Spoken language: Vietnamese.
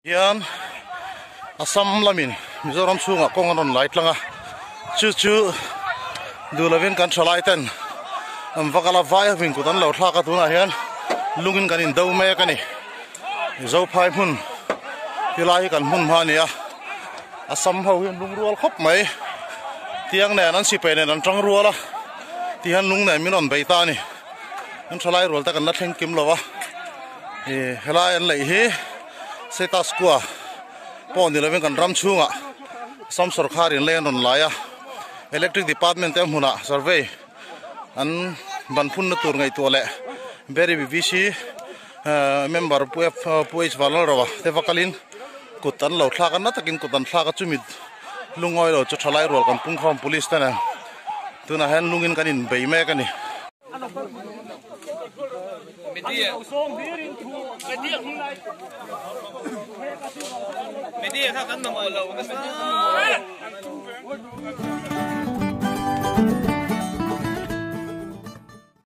Yan Assam lamin Mizoram chunga konganon light langa chu dulavin kan thalai ten vakala vai vin kutan lo thla ka tuna hian lungin kanin do me kani zo phai mun hilai kan mun ma nia Assam ho hian lung rual khop mai tiang ne nan si pe ne nan tang ruala ti han lung ne minon beita ni an thalai rol ta kan la thleng kim lowa helai an lei hi setas kwa pon ni lovin kan ram chunga som sarkar in len on laya electric department te huna survey an banphun na tur ngai to le beri bvc member puh valor rawa te vakalin kutan lo thla kan na takin kutan thla ka chumit lungoi lo chu thalai rol kan pung khom police ta na tuna han lungin kanin bei me kani Media ถ้ากันนำเอาเรา